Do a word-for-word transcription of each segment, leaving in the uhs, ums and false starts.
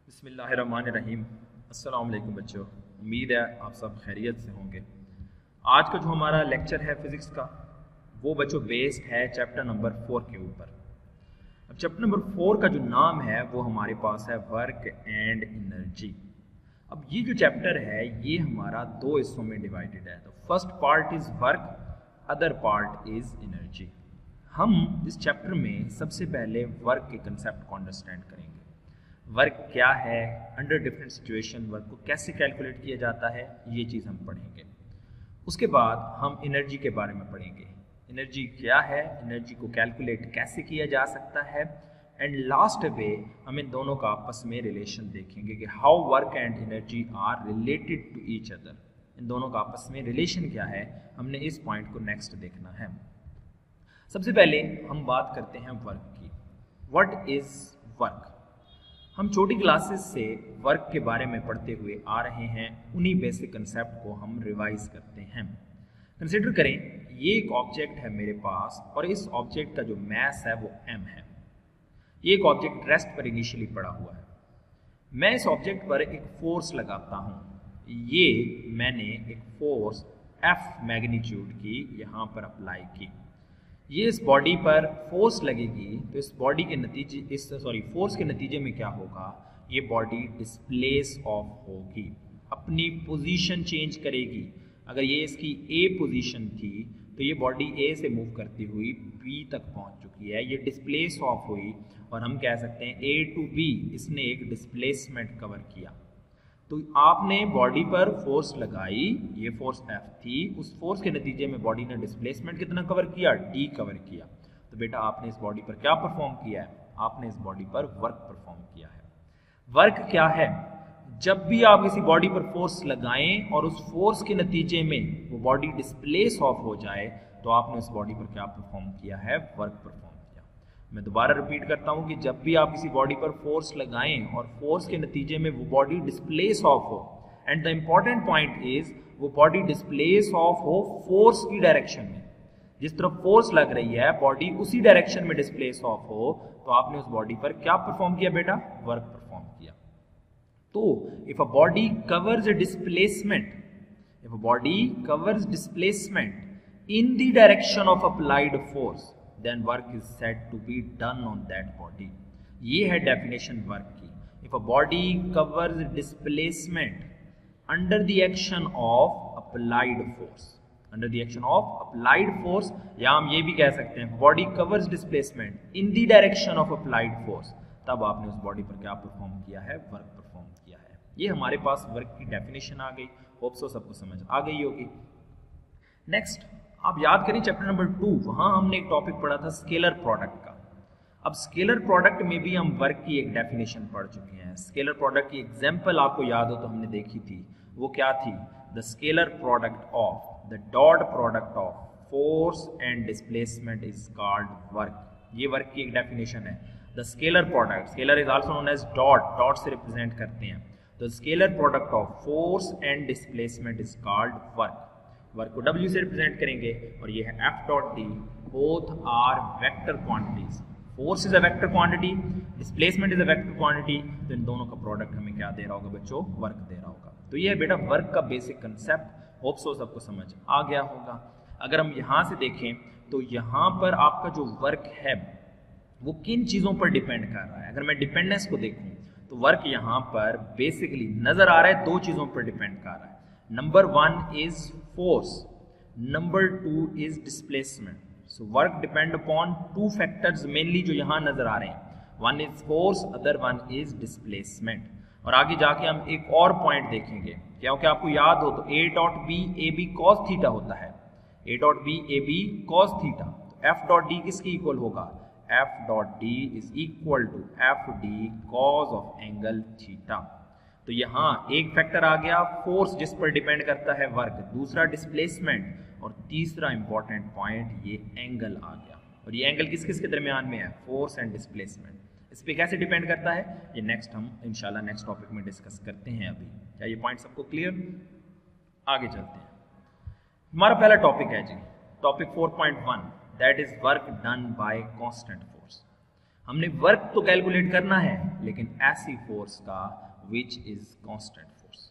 बिस्मिल्लाहिर्रहमानिर्रहीम। अस्सलाम वालेकुम बच्चों, उम्मीद है आप सब खैरियत से होंगे। आज का जो हमारा लेक्चर है फिज़िक्स का, वो बच्चों बेस्ड है चैप्टर नंबर फोर के ऊपर। अब चैप्टर नंबर फोर का जो नाम है वो हमारे पास है वर्क एंड एनर्जी। अब ये जो चैप्टर है ये हमारा दो हिस्सों में डिवाइडेड है। तो first part is work, other part is energy. हम इस चैप्टर में सबसे पहले वर्क के कंसेप्ट को अंडरस्टैंड करेंगे। वर्क क्या है, अंडर डिफरेंट सिचुएशन वर्क को कैसे कैलकुलेट किया जाता है, ये चीज़ हम पढ़ेंगे। उसके बाद हम एनर्जी के बारे में पढ़ेंगे। एनर्जी क्या है, एनर्जी को कैलकुलेट कैसे किया जा सकता है, एंड लास्ट पे हम इन दोनों का आपस में रिलेशन देखेंगे कि how work and energy are related to each other. इन दोनों का आपस में रिलेशन क्या है, हमने इस पॉइंट को नेक्स्ट देखना है। सबसे पहले हम बात करते हैं वर्क की। What is work? हम छोटी क्लासेस से वर्क के बारे में पढ़ते हुए आ रहे हैं, उन्हीं बेसिक कंसेप्ट को हम रिवाइज करते हैं। कंसिडर करें ये एक ऑब्जेक्ट है मेरे पास और इस ऑब्जेक्ट का जो मास है वो m है। ये एक ऑब्जेक्ट रेस्ट पर इनिशियली पड़ा हुआ है। मैं इस ऑब्जेक्ट पर एक फोर्स लगाता हूँ। ये मैंने एक फोर्स F मैग्नीट्यूड की यहाँ पर अप्लाई की। ये इस बॉडी पर फोर्स लगेगी तो इस बॉडी के नतीजे इस सॉरी फोर्स के नतीजे में क्या होगा, ये बॉडी डिस्प्लेस ऑफ होगी, अपनी पोजीशन चेंज करेगी। अगर ये इसकी ए पोजीशन थी तो ये बॉडी ए से मूव करती हुई बी तक पहुंच चुकी है, ये डिस्प्लेस ऑफ हुई और हम कह सकते हैं ए टू बी, इसने एक डिस्प्लेसमेंट कवर किया। तो आपने बॉडी पर फोर्स लगाई, ये फोर्स F थी, उस फोर्स के नतीजे में बॉडी ने डिस्प्लेसमेंट कितना कवर किया, D कवर किया। तो बेटा आपने इस बॉडी पर क्या परफॉर्म किया है, आपने इस बॉडी पर वर्क परफॉर्म किया है। वर्क क्या है? जब भी आप किसी बॉडी पर फोर्स लगाएं और उस फोर्स के नतीजे में वो बॉडी डिस्प्लेस ऑफ हो जाए तो आपने उस बॉडी पर क्या परफॉर्म किया है, वर्क परफॉर्म। मैं दोबारा रिपीट करता हूं कि जब भी आप किसी बॉडी पर फोर्स लगाएं और फोर्स के नतीजे में वो बॉडी डिस्प्लेस ऑफ हो, and the important point is वो बॉडी डिस्प्लेस ऑफ हो फोर्स की डायरेक्शन में। जिस तरफ फोर्स लग रही है बॉडी उसी डायरेक्शन में डिस्प्लेस ऑफ हो, तो आपने उस बॉडी पर क्या परफॉर्म किया बेटा, वर्क परफॉर्म किया। तो if a body covers displacement if a body covers displacement in the direction of applied force, then work is said to be done on that body। ये है डेफिनेशन वर्क की। if a body covers displacement under the action of applied force, under the action of applied force, या हम ये भी कह सकते हैं body covers displacement in the direction of applied force, तब आपने उस बॉडी पर क्या परफॉर्म किया है, वर्क परफॉर्म किया है। ये हमारे पास वर्क की डेफिनेशन आ गई। होप सो सबको समझ आ गई होगी। नेक्स्ट आप याद करें चैप्टर नंबर टू, वहां हमने एक टॉपिक पढ़ा था स्केलर प्रोडक्ट का। अब स्केलर प्रोडक्ट में भी हम वर्क की एक डेफिनेशन पढ़ चुके हैं। स्केलर प्रोडक्ट की एग्जांपल आपको याद हो तो हमने देखी थी, वो क्या थी, the scalar product of the dot product of force and displacement is called work. ये वर्क की एक डेफिनेशन है। The scalar product, scalar is also known as dot, dot से रिप्रेजेंट करते हैं। The scalar product of force and displacement is called work. Work को W से represent करेंगे और ये है F dot D। Both are vector quantities. Force is a vector quantity, displacement is a vector quantity. तो इन दोनों का प्रोडक्ट हमें क्या दे रहा होगा बच्चों, वर्क दे रहा होगा। तो ये है बेटा वर्क का बेसिक कंसेप्ट। होप सो सबको समझ आ गया होगा। अगर हम यहाँ से देखें तो यहाँ पर आपका जो वर्क है वो किन चीज़ों पर डिपेंड कर रहा है। अगर मैं डिपेंडेंस को देखूँ तो वर्क यहाँ पर बेसिकली नजर आ रहा है दो चीज़ों पर डिपेंड कर रहा है। Number one is force, number two is displacement. So work depend upon two factors mainly जो यहां नजर आ रहे हैं। One is force, other one is displacement. और आगे जाके हम एक और पॉइंट देखेंगे। क्या क्या आपको याद हो तो A dot B A B cos theta होता है। A dot B A B cos theta. तो एफ डॉट डी किसके इक्वल होगा, F dot D is equal to F D cos of angle theta. तो यहाँ एक फैक्टर आ गया force जिस पर डिपेंड करता है वर्क, दूसरा डिस्प्लेसमेंट, और तीसरा इंपॉर्टेंट पॉइंट ये एंगल आ गया। और ये एंगल किस किस के दरमियान में है, फोर्स एंड डिस्प्लेसमेंट। इस पे कैसे डिपेंड करता है ये नेक्स्ट हम इंशाल्लाह नेक्स्ट टॉपिक में डिस्कस करते हैं। अभी क्या ये पॉइंट सबको क्लियर? आगे चलते हैं। हमारा पहला टॉपिक है जी topic four point one, that is work done by constant force. हमने वर्क तो कैलकुलेट करना है लेकिन ऐसी फोर्स का विच इज कांस्टेंट फोर्स।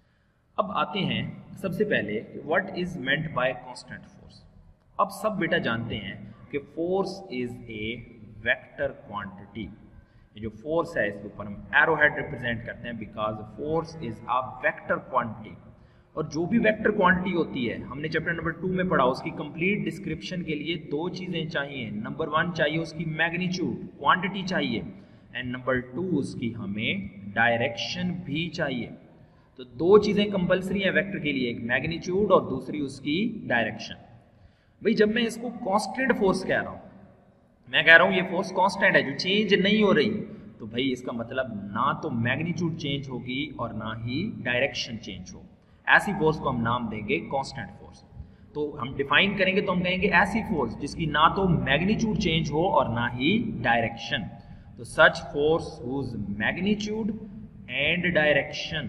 अब आते हैं सबसे पहले what is meant by constant force. अब सब बेटा जानते हैं कि force is a vector quantity. ये जो फोर्स है इसके ऊपर हम एरो हेड रिप्रेजेंट करते हैं because force is a vector quantity. और जो भी वेक्टर क्वांटिटी होती है हमने चैप्टर नंबर टू में पढ़ा, उसकी कंप्लीट डिस्क्रिप्शन के लिए दो चीजें चाहिए। नंबर वन चाहिए उसकी मैग्नीट्यूड क्वांटिटी चाहिए, एंड नंबर टू उसकी हमें डायरेक्शन भी चाहिए। तो दो चीजें कंपलसरी है वेक्टर के लिए, एक मैग्नीट्यूड और दूसरी उसकी डायरेक्शन। भाई जब मैं इसको कांस्टेंट फोर्स कह रहा हूं, मैं कह रहा हूं ये फोर्स कांस्टेंट है जो चेंज नहीं हो रही, तो भाई इसका मतलब ना तो मैग्नीट्यूड चेंज होगी और ना ही डायरेक्शन चेंज होगी। ऐसी फोर्स को हम नाम देंगे कांस्टेंट फोर्स। तो हम डिफाइन करेंगे तो हम कहेंगे ऐसी फोर्स जिसकी ना तो मैग्नीट्यूड चेंज हो और ना ही डायरेक्शन। तो such force whose magnitude and direction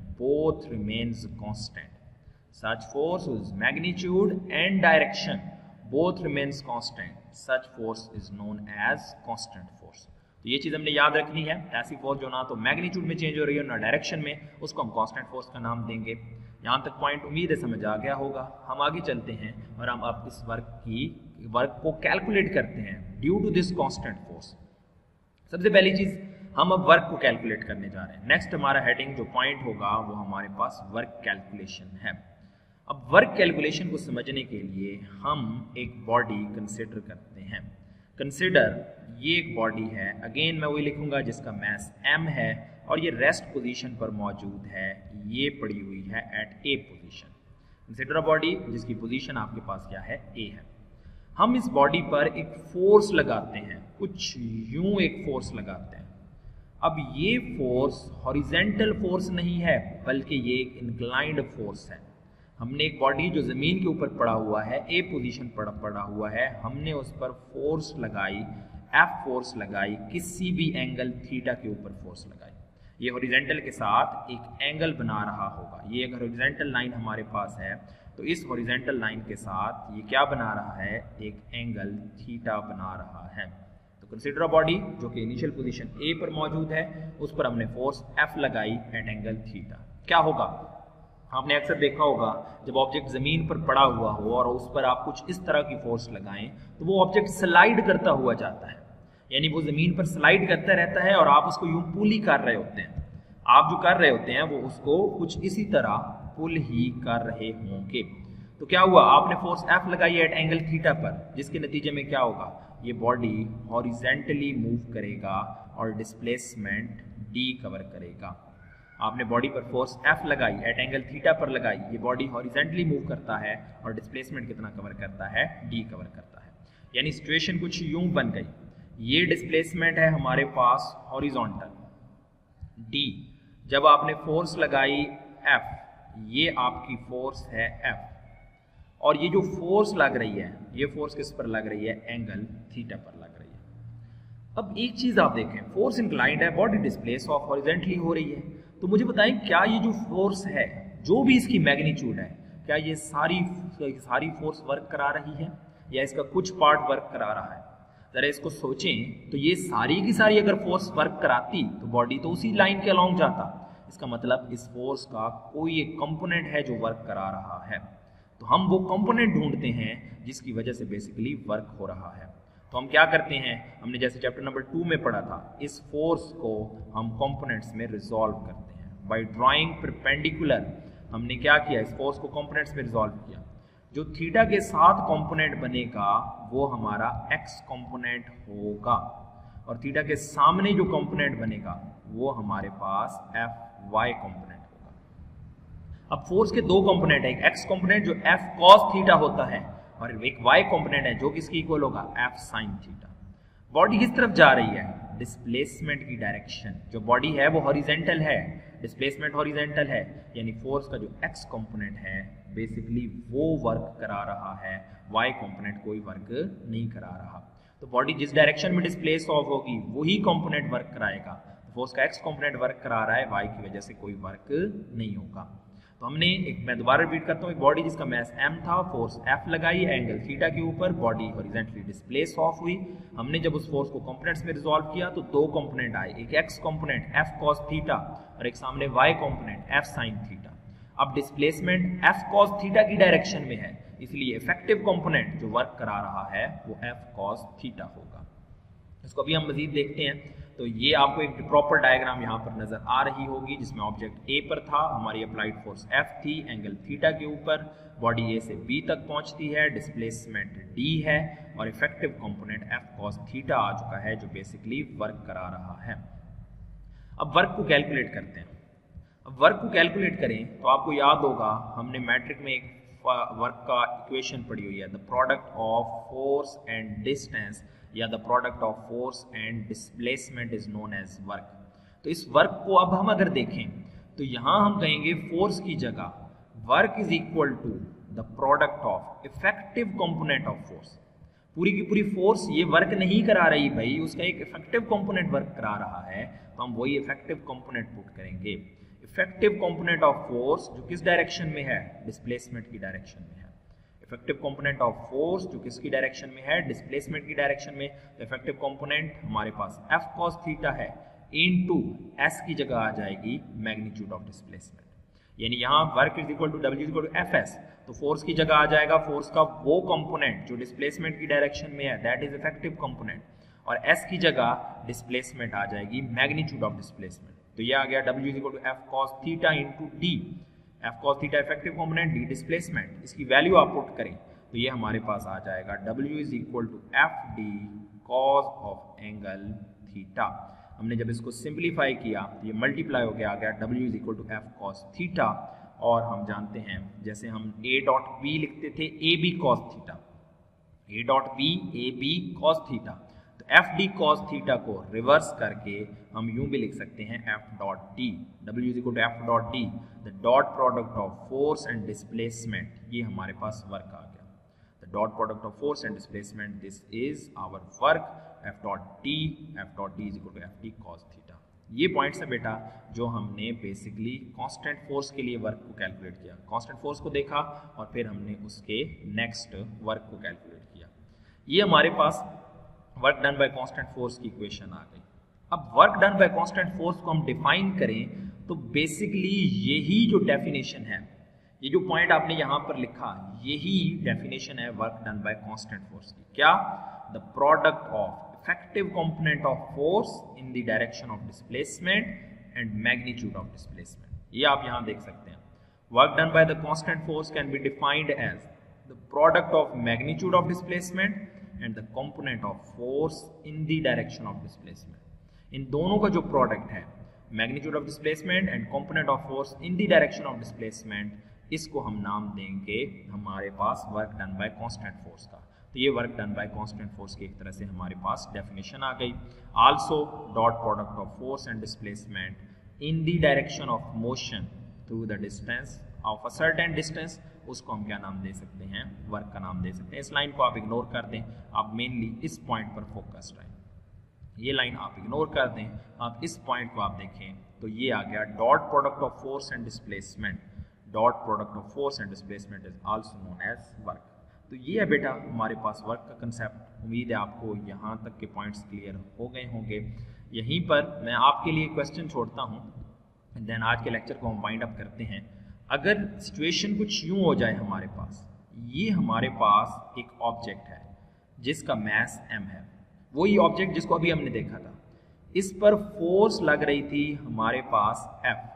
both remains constant. Such force whose magnitude and direction both remains constant, such force is known as constant force। तो ये चीज हमने याद रखनी है, ऐसी फोर्स जो ना तो मैग्नीट्यूड में चेंज हो रही है ना डायरेक्शन में, उसको हम कांस्टेंट फोर्स का नाम देंगे। यहाँ तक पॉइंट उम्मीद है समझ आ गया होगा। हम आगे चलते हैं और हम अब इस वर्क की वर्क को कैलकुलेट करते हैं due to this constant force. सबसे पहली चीज हम अब वर्क को कैलकुलेट करने जा रहे हैं। नेक्स्ट हमारा हेडिंग जो पॉइंट होगा वो हमारे पास वर्क कैलकुलेशन है। अब वर्क कैलकुलेशन को समझने के लिए हम एक बॉडी कंसिडर करते हैं। कंसिडर ये एक बॉडी है, अगेन मैं वही लिखूंगा जिसका मास m है और ये रेस्ट पोजीशन पर मौजूद है, ये पड़ी हुई है at a position. Consider a body जिसकी पोजीशन आपके पास क्या है, ए है। हम इस बॉडी पर एक फोर्स लगाते हैं, कुछ यूं एक फोर्स लगाते हैं। अब ये फोर्स हॉरिजेंटल फोर्स नहीं है बल्कि ये एक इंक्लाइंड फोर्स है। हमने एक बॉडी जो जमीन के ऊपर पड़ा हुआ है, ए पोजीशन पर पड़ा हुआ है, हमने उस पर फोर्स लगाई, एफ फोर्स लगाई, किसी भी एंगल थीटा के ऊपर फोर्स लगाई। ये हॉरिजेंटल के साथ एक एंगल बना रहा होगा। ये अगर हॉरिजेंटल लाइन हमारे पास है तो इस हॉरिजेंटल लाइन के साथ ये क्या बना रहा है, एक एंगल थीटा बना रहा है। तो कंसीडर अ बॉडी जो कि इनिशियल पोजीशन ए पर मौजूद है, उस पर हमने फोर्स एफ लगाई एट एंगल थीटा। क्या होगा, आपने अक्सर देखा होगा जब ऑब्जेक्ट जमीन पर पड़ा हुआ हो और उस पर आप कुछ इस तरह की फोर्स लगाएं तो वो ऑब्जेक्ट स्लाइड करता हुआ जाता है, यानी वो जमीन पर स्लाइड करता रहता है और आप उसको यूं पुल ही कर रहे होते हैं। आप जो कर रहे होते हैं वो उसको कुछ इसी तरह पुल ही कर रहे होंगे। तो क्या हुआ, आपने फोर्स एफ लगाई एट एंगल थीटा पर, जिसके नतीजे में क्या होगा, ये बॉडी हॉरिजेंटली मूव करेगा और डिस्प्लेसमेंट डी कवर करेगा। आपने बॉडी पर फोर्स एफ लगाई एट एंगल थीटा पर लगाई, ये बॉडी हॉरिजेंटली मूव करता है और डिस्प्लेसमेंट कितना कवर करता है, डी कवर करता है। यानी सिचुएशन कुछ यूं बन गई, ये डिस्प्लेसमेंट है हमारे पास हॉरिजॉन्टल डी, जब आपने फोर्स लगाई एफ, ये आपकी फोर्स है एफ, और ये जो फोर्स लग रही है ये फोर्स किस पर लग रही है, एंगल थीटा पर लग रही है। अब एक चीज आप देखें, फोर्स इंक्लाइंड है, बॉडी डिस्प्लेस ऑफ हॉरिजेंटली हो रही है, तो मुझे बताएं क्या ये जो फोर्स है, जो भी इसकी मैग्नीट्यूड है, क्या ये सारी सारी फोर्स वर्क करा रही है या इसका कुछ पार्ट वर्क करा रहा है? जरा इसको सोचें, तो ये सारी की सारी अगर फोर्स वर्क कराती तो बॉडी तो उसी लाइन के अलोंग जाता। इसका मतलब इस फोर्स का कोई एक कंपोनेंट है जो वर्क करा रहा है। तो हम वो कंपोनेंट ढूंढते हैं जिसकी वजह से बेसिकली वर्क हो रहा है। तो हम क्या करते हैं, हमने जैसे चैप्टर नंबर टू में पढ़ा था, इस फोर्स को हम कंपोनेंट्स में रिजॉल्व करते हैं बाय ड्राइंग परपेंडिकुलर। हमने क्या किया, इस फोर्स को कंपोनेंट्स में रिजॉल्व किया। जो थीटा के साथ कंपोनेंट बनेगा वो हमारा एक्स कंपोनेंट होगा, और थीटा के सामने जो कंपोनेंट बनेगा वो हमारे पास एफ वाई कंपोनेंट होगा। अब फोर्स के दो कंपोनेंट है, एक एक्स कंपोनेंट जो एफ कॉस थीटा होता है और एक वाई कंपोनेंट है जो किसकी इक्वल होगा, एफ साइन थीटा। बॉडी किस तरफ जा रही है, डिस्प्लेसमेंट की डायरेक्शन। जो बॉडी है वो हॉरिजेंटल है, डिस्प्लेसमेंट हॉरिजेंटल है, यानी फोर्स का जो एक्स कंपोनेंट है बेसिकली वो वर्क करा रहा है, वाई कंपोनेंट कोई वर्क नहीं करा रहा। तो बॉडी जिस डायरेक्शन में डिस्प्लेस ऑफ होगी वही कंपोनेंट वर्क कराएगा। तो फोर्स का एक्स कंपोनेंट वर्क करा रहा है, वाई की वजह से कोई वर्क नहीं होगा। तो तो हमने एक मैं दोबारा रिपीट करता हूँ, एक बॉडी जिसका मास m था, फोर्स F लगाई एंगल थीटा के ऊपर, बॉडी हॉरिजॉन्टली डिस्प्लेस ऑफ हुई। हमने जब उस फोर्स को कंपोनेंट्स में रिजॉल्व किया तो दो कंपोनेंट आए, एक x component F cos theta और एक सामने y component F sin theta. अब डिस्प्लेसमेंट F cos थीटा की डायरेक्शन में है, इसलिए इफेक्टिव कंपोनेंट जो वर्क करा रहा है वो F cos थीटा होगा। इसको अभी हम मजीद देखते हैं। तो ये आपको एक प्रॉपर डायग्राम यहाँ पर नजर आ रही होगी, जिसमें ऑब्जेक्ट ए पर था, हमारी अप्लाइड फोर्स F थी, एंगल थीटा के ऊपर, बॉडी ए से बी तक पहुंचती है, डिस्प्लेसमेंट D है और effective component F cos theta आ चुका है जो बेसिकली वर्क करा रहा है। अब वर्क को कैलकुलेट करते हैं। अब वर्क को कैलकुलेट करें तो आपको याद होगा हमने मैट्रिक में एक वर्क का इक्वेशन पढ़ी हुई है, the product of force and distance या the product of force and displacement is known as work. तो इस वर्क को अब हम अगर देखें तो यहां हम कहेंगे फोर्स की जगह work is equal to the product of effective component of force. पूरी की पूरी फोर्स ये वर्क नहीं करा रही भाई, उसका एक इफेक्टिव कंपोनेंट वर्क करा रहा है, तो हम वही इफेक्टिव कंपोनेंट पुट करेंगे। इफेक्टिव कंपोनेंट ऑफ फोर्स जो किस डायरेक्शन में है, डिस्प्लेसमेंट की डायरेक्शन में है। इफेक्टिव कंपोनेंट ऑफ फोर्स जो किसकी डायरेक्शन में है, डिस्प्लेसमेंट की डायरेक्शन में। इफेक्टिव कंपोनेंट हमारे पास F cos थीटा है, इनटू S की जगह आ जाएगी मैग्नीट्यूड ऑफ डिस्प्लेसमेंट, यानी यहाँ work is equal to W is equal to F S। तो फोर्स की जगह आ जाएगा फोर्स का वो कंपोनेंट जो डिस्प्लेसमेंट की डायरेक्शन में है, दैट इज इफेक्टिव कंपोनेंट, और S की जगह डिस्प्लेसमेंट आ जाएगी मैग्नीट्यूड ऑफ डिस्प्लेसमेंट। तो ये आ गया W is equal to F cos theta into D। F cos theta effective component, D displacement, इसकी वैल्यू आप पुट करें तो ये हमारे पास आ जाएगा W is equal to F D cos of angle theta. हमने जब इसको सिंप्लीफाई किया तो ये मल्टीप्लाई होकर आ गया W is equal to F cos theta, और हम जानते हैं जैसे हम A डॉट B लिखते थे A B cos theta, A dot B A B cos theta, तो एफ डी cos थीटा को रिवर्स करके हम यूं भी लिख सकते हैं F dot D, W is equal to F dot D, the dot product of force and displacement, ये हमारे पास वर्क आ गया। The dot product of force and displacement, this is our work, F dot D, F dot D is equal to F D cos theta. ये points है बेटा जो हमने बेसिकली कांस्टेंट फोर्स के लिए वर्क को कैलकुलेट किया। कांस्टेंट फोर्स को देखा और फिर हमने उसके नेक्स्ट वर्क को कैलकुलेट किया। ये हमारे पास work done by constant force की इक्वेशन आ गई। अब work done by constant force को हम डिफाइन करें तो बेसिकली यही जो डेफिनेशन है, ये जो पॉइंट आपने यहां पर लिखा, यही डेफिनेशन है work done by constant force की। क्या? The product of effective component of force in the direction of displacement and magnitude of displacement. ये आप यहां देख सकते हैं। Work done by the constant force can be defined as the product of magnitude of displacement and the component of force in the direction of displacement. इन दोनों का जो प्रोडक्ट है, magnitude of displacement and component of force in the direction of displacement, इसको हम नाम देंगे हमारे पास work done by constant force का। तो ये work done by constant force की एक तरह से हमारे पास डेफिनेशन आ गई। Also dot product of force and displacement in the direction of motion through the distance of a certain distance, उसको हम क्या नाम दे सकते हैं? वर्क का नाम दे सकते हैं। इस लाइन को आप इग्नोर कर दें, आप मेनली इस पॉइंट पर फोकस्ड रहें। ये लाइन आप इग्नोर कर दें, आप इस पॉइंट को आप देखें तो ये आ गया dot product of force and displacement. Dot product of force and displacement is also known as work. तो ये है बेटा हमारे पास वर्क का कंसेप्ट। उम्मीद है आपको यहाँ तक के पॉइंट्स क्लियर हो गए होंगे। यहीं पर मैं आपके लिए क्वेश्चन छोड़ता हूँ, देन आज के लेक्चर को हम वाइंड अप करते हैं। अगर सिचुएशन कुछ यूं हो जाए हमारे पास, ये हमारे पास एक ऑब्जेक्ट है जिसका मास m है, वही ऑब्जेक्ट जिसको अभी हमने देखा था, इस पर फोर्स लग रही थी हमारे पास F,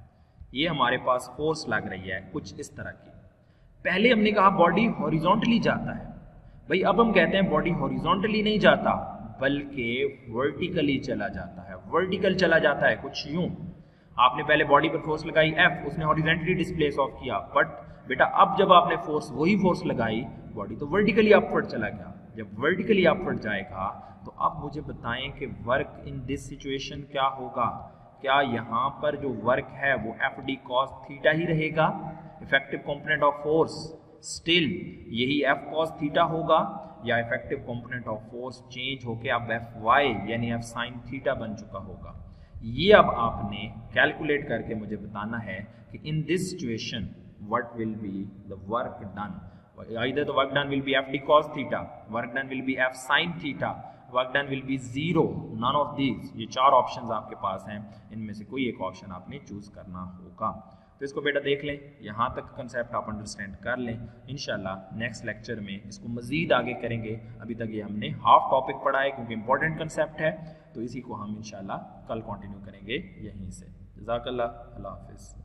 ये हमारे पास फोर्स लग रही है कुछ इस तरह की। पहले हमने कहा बॉडी हॉरिजॉन्टली जाता है, भाई अब हम कहते हैं बॉडी हॉरिजॉन्टली नहीं जाता बल्कि वर्टिकली चला जाता है। वर्टिकल चला जाता है कुछ यूं, आपने पहले बॉडी पर फोर्स लगाई F, उसने हॉरिजॉन्टली डिस्प्लेस ऑफ किया, बट बेटा अब जब आपने फोर्स वही फोर्स लगाई, बॉडी तो वर्टिकली अपवर्ड चला गया। जब वर्टिकली अपवर्ड जाएगा तो अब मुझे बताएं कि वर्क इन दिस सिचुएशन क्या होगा? क्या यहाँ पर जो वर्क है वो एफ डी कॉस थीटा ही रहेगा? Effective component of force still यही एफ कॉस थीटा होगा, या effective component of force change होके अब एफ वाई यानी एफ साइन थीटा बन चुका होगा? ये अब आपने कैलकुलेट करके मुझे बताना है कि in this situation what will be the work done, either the work done will be f d cos theta, work done will be f sin theta, work done will be zero, none of these। ये चार options आपके पास हैं, इनमें से कोई एक option आपने choose करना होगा। तो इसको बेटा देख लें, यहाँ तक कंसेप्ट आप अंडरस्टैंड कर लें। इंशाल्लाह नेक्स्ट लेक्चर में इसको मजीद आगे करेंगे। अभी तक ये हमने हाफ टॉपिक पढ़ा है क्योंकि इंपॉर्टेंट कंसेप्ट है, तो इसी को हम इंशाल्लाह कल कंटिन्यू करेंगे यहीं से। जज़ाकल्लाह, अल्लाह हाफिज़।